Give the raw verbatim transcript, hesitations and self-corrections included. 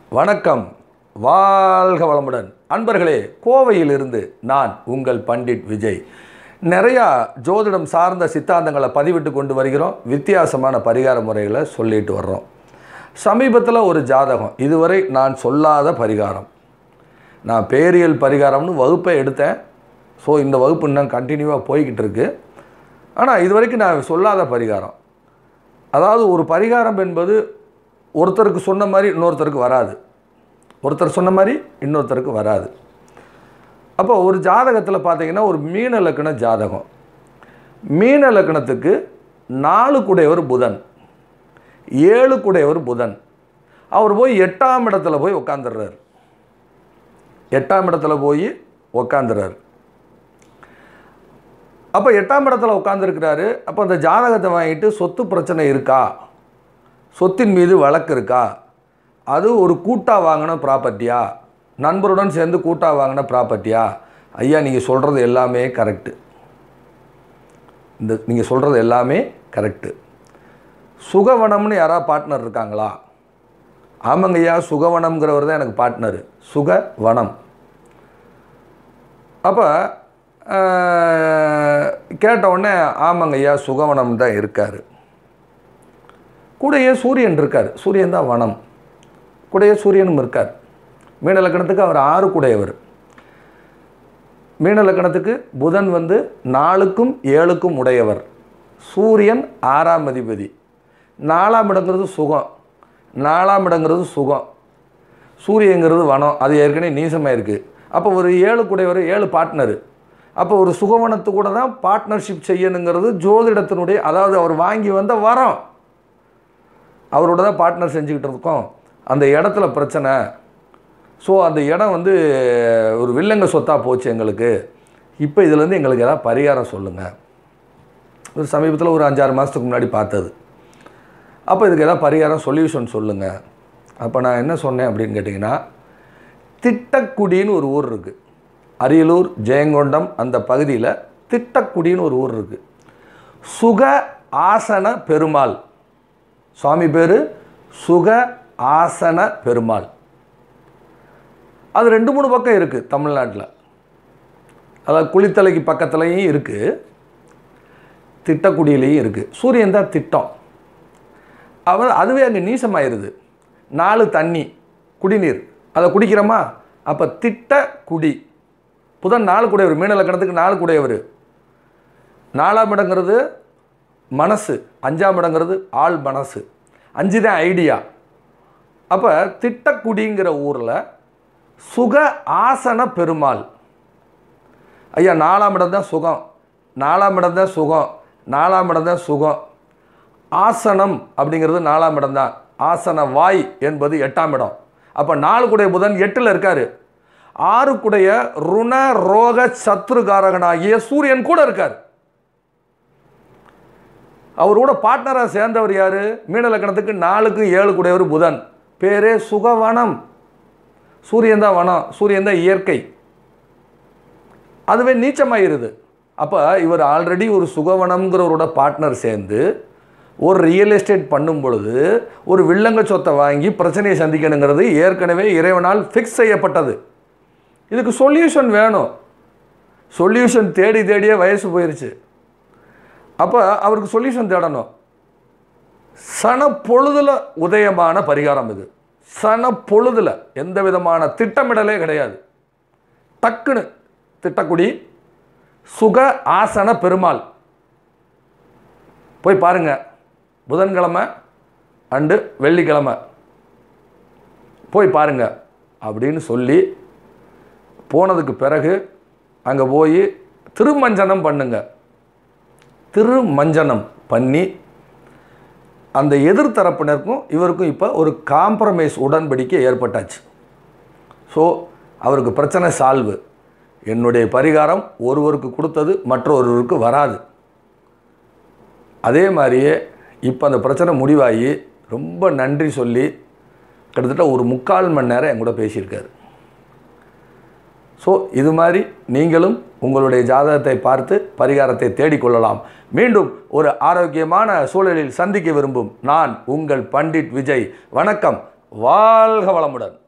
வணக்கம், வாழ்க வளமுடன். அன்பர்களே, கோவையிலிருந்து நான் உங்கள் பண்டிட் விஜய். நிறையா ஜோதிடம் சார்ந்த சித்தாந்தங்களை பதிவிட்டு கொண்டு வருகிறோம். வித்தியாசமான பரிகார முறைகளை சொல்லிட்டு வர்றோம். சமீபத்தில் ஒரு ஜாதகம், இதுவரை நான் சொல்லாத பரிகாரம். நான் பேரியல் பரிகாரம்னு வகுப்பை எடுத்தேன். ஸோ இந்த வகுப்பு இன்னும் கண்டினியூவாக போய்கிட்டு இருக்கு. ஆனால் இது வரைக்கும் நான் சொல்லாத பரிகாரம். அதாவது ஒரு பரிகாரம் என்பது ஒருத்தருக்கு சொன்ன மாதிரி இன்னொருத்தருக்கு வராது. ஒருத்தர் சொன்ன மாதிரி இன்னொருத்தருக்கு வராது. அப்போ ஒரு ஜாதகத்தில் பார்த்தீங்கன்னா, ஒரு மீன லக்ன ஜாதகம். மீன லக்னத்துக்கு நாலு குடையவர் புதன், ஏழு குடையவர் புதன். அவர் போய் எட்டாம் இடத்துல போய் உட்காந்துடுறார். எட்டாம் இடத்துல போய் உட்காந்துறார். அப்போ எட்டாம் இடத்துல உட்காந்துருக்கிறாரு. அப்போ அந்த ஜாதகத்தை வாங்கிட்டு சொத்து பிரச்சனை இருக்கா, சொத்தின் மீது வழக்கு இருக்கா, அது ஒரு கூட்டாக வாங்கின ப்ராப்பர்ட்டியா, நண்பருடன் சேர்ந்து கூட்டாக வாங்கின ப்ராப்பர்ட்டியா? ஐயா, நீங்கள் சொல்கிறது எல்லாமே கரெக்டு. இந்த நீங்கள் சொல்கிறது எல்லாமே கரெக்டு. சுகவனம்னு யாராவது பார்ட்னர் இருக்காங்களா? ஆமாங்க ஐயா, சுகவனம்ங்கிறவர் தான் எனக்கு பார்ட்னரு. சுகவனம். அப்போ கேட்ட உடனே ஆமாங்க ஐயா, சுகவனம் தான் இருக்கார். கூடையே சூரியன் இருக்கார். சூரியன் தான் வனம். கூடையே சூரியனும் இருக்கார். மீன லக்கணத்துக்கு அவர் ஆறு கூடையவர். மீன லக்கணத்துக்கு புதன் வந்து நாலுக்கும் ஏழுக்கும் உடையவர். சூரியன் ஆறாம் அதிபதி. நாலாம் இடங்கிறது சுகம். நாலாம் இடங்கிறது சுகம். சூரியங்கிறது வனம். அது ஏற்கனவே நீசமாக இருக்குது. அப்போ ஒரு ஏழு கூடையவர், ஏழு பார்ட்னரு. அப்போ ஒரு சுகவனத்து கூட தான் பார்ட்னர்ஷிப் செய்யணுங்கிறது ஜோதிடத்தினுடைய, அதாவது அவர் வாங்கி வந்த வரம். அவரோட தான் பார்ட்னர் செஞ்சுக்கிட்டு இருக்கோம். அந்த இடத்துல பிரச்சனை. ஸோ அந்த இடம் வந்து ஒரு வில்லங்க சொத்தாக போச்சு எங்களுக்கு. இப்போ இதுலேருந்து எங்களுக்கு ஏதாவது பரிகாரம் சொல்லுங்கள். ஒரு சமீபத்தில் ஒரு அஞ்சாறு மாதத்துக்கு முன்னாடி பார்த்தது. அப்போ இதுக்கு ஏதாவது பரிகாரம் சொல்யூஷன் சொல்லுங்கள். அப்போ நான் என்ன சொன்னேன் அப்படின்னு கேட்டிங்கன்னா, திட்டக்குடின்னு ஒரு ஊர் இருக்குது. அரியலூர், ஜெயங்கொண்டம் அந்த பகுதியில் திட்டக்குடின்னு ஒரு ஊர் இருக்குது. சுக ஆசன பெருமாள். சுவாமி பேர் சுக ஆசன பெருமாள். அது ரெண்டு மூணு பக்கம் இருக்குது தமிழ்நாட்டில். அதாவது குளித்தலைக்கு பக்கத்துலையும் இருக்குது, திட்டக்குடியிலையும் இருக்குது. சூரியன் தான் திட்டம். அவர் அதுவே அங்கே நீசமாயிருது. நாலு தண்ணி, குடிநீர், அதை குடிக்கிறோமா? அப்போ திட்டக்குடி. புதன் நாலு குடையவர். மீன லக்கணத்துக்கு நாலு குடையவர். நாலாம் இடங்கிறது மனசு, அஞ்சாம் இடங்கிறது ஆள் மனசு. அஞ்சு தான் ஐடியா. அப்போ திட்டக்குடிங்கிற ஊரில் சுக ஆசன பெருமாள். ஐயா, நாலாம் இடம் தான் சுகம், நாலாம் இடம் தான் சுகம், நாலாம் இடம் தான் சுகம். ஆசனம் அப்படிங்கிறது நாலாம் இடம் தான். ஆசன வாய் என்பது எட்டாம் இடம். அப்போ நாலு குடைய புதன் எட்டில் இருக்கார். ஆறு குடைய ருண ரோக சத்ருகாரகனாகிய சூரியன் கூட இருக்கார். அவரோட பார்ட்னராக சேர்ந்தவர் யார்? மீன லக்கணத்துக்கு நாலுக்கு ஏழு கூடையவர் புதன். பேரே சுகவனம். சூரியன் தான் வனம், சூரியன் தான் இயற்கை. அதுவே நீச்சமாயிருது. அப்போ இவர் ஆல்ரெடி ஒரு சுகவனம்ங்கிறவரோட பார்ட்னர் சேர்ந்து ஒரு ரியல் எஸ்டேட் பண்ணும் பொழுது ஒரு வில்லங்க சொத்தை வாங்கி பிரச்சனையை சந்திக்கணுங்கிறது ஏற்கனவே இறைவனால் ஃபிக்ஸ் செய்யப்பட்டது. இதுக்கு சொல்யூஷன் வேணும். சொல்யூஷன் தேடி தேடியே வயசு போயிடுச்சு. அப்போ அவருக்கு சொல்யூஷன் தேடணும். சன பொழுதில் உதயமான பரிகாரம் இது. சன பொழுதில் எந்த விதமான திட்டமிடலே கிடையாது. டக்குன்னு திட்டக்குடி சுக ஆசன பெருமாள் போய் பாருங்க. புதன்கிழமை அண்டு வெள்ளிக்கிழமை போய் பாருங்க அப்படின்னு சொல்லி போனதுக்கு பிறகு அங்கே போய் திருமஞ்சனம் பண்ணுங்க. திருமஞ்சனம் பண்ணி அந்த எதிர்த்தரப்பினருக்கும் இவருக்கும் இப்போ ஒரு காம்ப்ரமைஸ் உடன்படிக்கை ஏற்பட்டாச்சு. ஸோ அவருக்கு பிரச்சனை சால்வு. என்னுடைய பரிகாரம் ஒருவருக்கு கொடுத்தது மற்றொருவருக்கு வராது. அதே மாதிரியே இப்போ அந்த பிரச்சனை முடிவாகி ரொம்ப நன்றி சொல்லி கிட்டத்தட்ட ஒரு முக்கால் மணி நேரம் என் கூட பேசியிருக்காரு. ஸோ இது மாதிரி நீங்களும் உங்களுடைய ஜாதகத்தை பார்த்து பரிகாரத்தை தேடிக்கொள்ளலாம். மீண்டும் ஒரு ஆரோக்கியமான சூழலில் சந்திக்க விரும்பும் நான் உங்கள் பண்டிட் விஜய். வணக்கம், வாழ்க வளமுடன்.